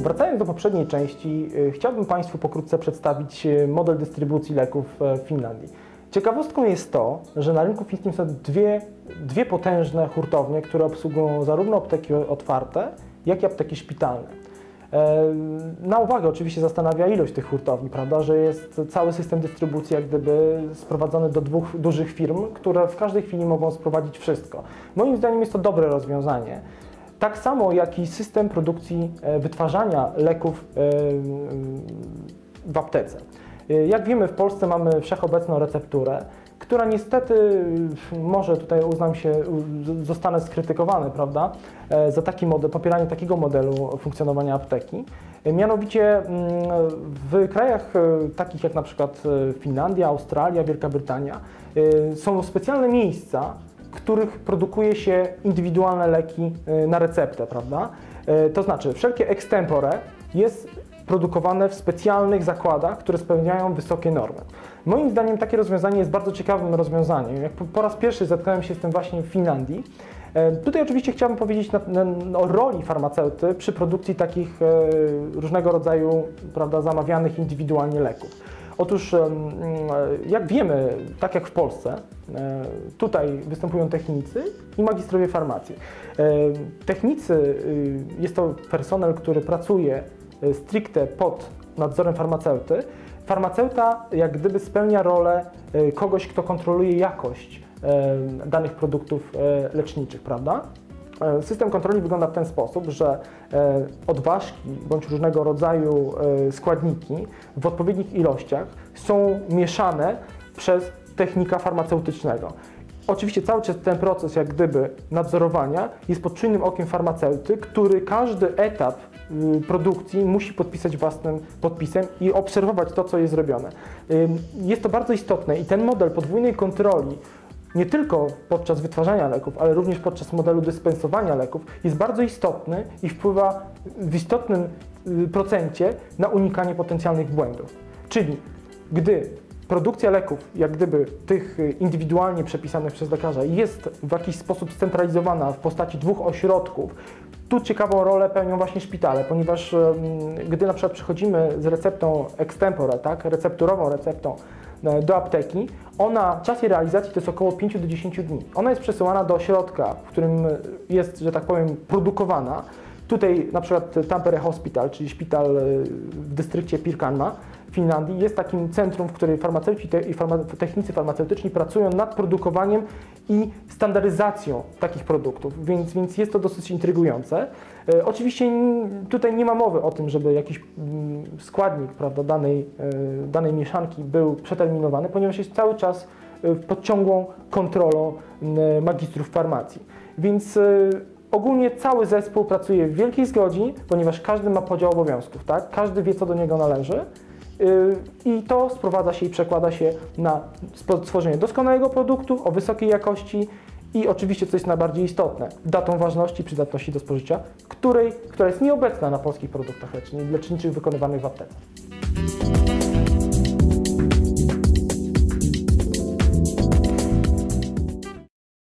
Wracając do poprzedniej części, chciałbym Państwu pokrótce przedstawić model dystrybucji leków w Finlandii. Ciekawostką jest to, że na rynku fińskim są dwie potężne hurtownie, które obsługują zarówno apteki otwarte, jak i apteki szpitalne. Na uwagę oczywiście zastanawia ilość tych hurtowni, prawda, że jest cały system dystrybucji jak gdyby sprowadzony do dwóch dużych firm, które w każdej chwili mogą sprowadzić wszystko. Moim zdaniem jest to dobre rozwiązanie. Tak samo jak i system produkcji, wytwarzania leków w aptece. Jak wiemy, w Polsce mamy wszechobecną recepturę, która niestety, może tutaj zostanę skrytykowany, prawda, za taki model, popieranie takiego modelu funkcjonowania apteki. Mianowicie w krajach takich jak na przykład Finlandia, Australia, Wielka Brytania są specjalne miejsca, w których produkuje się indywidualne leki na receptę, prawda? To znaczy wszelkie extempore jest produkowane w specjalnych zakładach, które spełniają wysokie normy. Moim zdaniem takie rozwiązanie jest bardzo ciekawym rozwiązaniem. Jak po raz pierwszy zetknąłem się z tym właśnie w Finlandii. Tutaj oczywiście chciałbym powiedzieć o roli farmaceuty przy produkcji takich różnego rodzaju, prawda, zamawianych indywidualnie leków. Otóż, jak wiemy, tak jak w Polsce, tutaj występują technicy i magistrowie farmacji. Technicy jest to personel, który pracuje stricte pod nadzorem farmaceuty. Farmaceuta jak gdyby spełnia rolę kogoś, kto kontroluje jakość danych produktów leczniczych, prawda? System kontroli wygląda w ten sposób, że odważki bądź różnego rodzaju składniki w odpowiednich ilościach są mieszane przez technika farmaceutycznego. Oczywiście cały czas ten proces jak gdyby nadzorowania jest pod czujnym okiem farmaceuty, który każdy etap produkcji musi podpisać własnym podpisem i obserwować to, co jest zrobione. Jest to bardzo istotne i ten model podwójnej kontroli nie tylko podczas wytwarzania leków, ale również podczas modelu dyspensowania leków jest bardzo istotny i wpływa w istotnym procencie na unikanie potencjalnych błędów. Czyli gdy produkcja leków, jak gdyby tych indywidualnie przepisanych przez lekarza, jest w jakiś sposób scentralizowana w postaci dwóch ośrodków, tu ciekawą rolę pełnią właśnie szpitale, ponieważ gdy na przykład przychodzimy z receptą extempore, tak, recepturową receptą do apteki, czas jej realizacji to jest około 5 do 10 dni. Ona jest przesyłana do ośrodka, w którym jest, że tak powiem, produkowana. Tutaj na przykład Tampere Hospital, czyli szpital w dystrykcie Pirkanmaa w Finlandii, jest takim centrum, w którym farmaceuci i technicy farmaceutyczni pracują nad produkowaniem i standaryzacją takich produktów, więc jest to dosyć intrygujące. Oczywiście tutaj nie ma mowy o tym, żeby jakiś składnik, prawda, danej mieszanki był przeterminowany, ponieważ jest cały czas pod ciągłą kontrolą magistrów farmacji. Więc ogólnie cały zespół pracuje w wielkiej zgodzie, ponieważ każdy ma podział obowiązków, tak? Każdy wie, co do niego należy i to sprowadza się i przekłada się na stworzenie doskonałego produktu o wysokiej jakości i oczywiście, co jest najbardziej istotne, datą ważności, przydatności do spożycia, która jest nieobecna na polskich produktach leczniczych wykonywanych w aptece.